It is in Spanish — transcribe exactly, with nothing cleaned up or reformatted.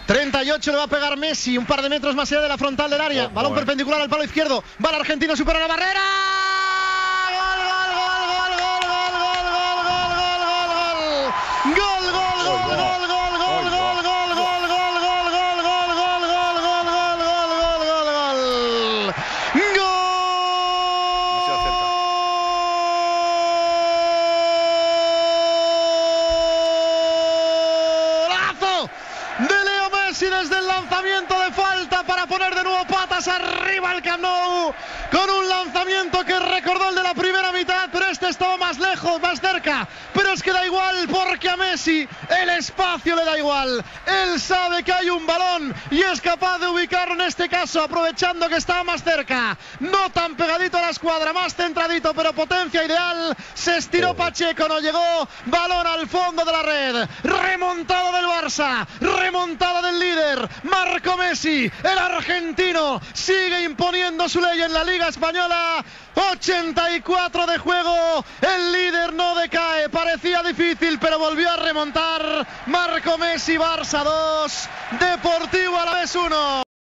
treinta y ocho le va a pegar Messi, un par de metros más allá de la frontal del área. Oh, Balón oh, perpendicular al palo izquierdo. Va el argentino, supera la barrera. ¡Gol, gol, gol, gol, gol, gol, gol, gol, gol, gol, gol, gol, gol, gol, gol, de Leo Messi desde el lanzamiento de falta para poner de nuevo patas arriba el Camp Nou, con un lanzamiento que recordó el de la primera mitad, pero este estaba más lejos, más cerca, pero es que da igual porque a Messi el espacio le da igual. Él sabe que hay un balón y es capaz de ubicarlo, en este caso aprovechando que estaba más cerca, no tan pegadito a la escuadra, más centradito, pero potencia ideal. Se estiró Pacheco, no llegó, balón al fondo de la red, remontado del Barça, remontada del líder, Marco Messi, el argentino, sigue imponiendo su ley en la Liga Española. ochenta y cuatro de juego, el líder no decae, parecía difícil pero volvió a remontar. Marco Messi, Barça dos, Deportivo Alavés uno.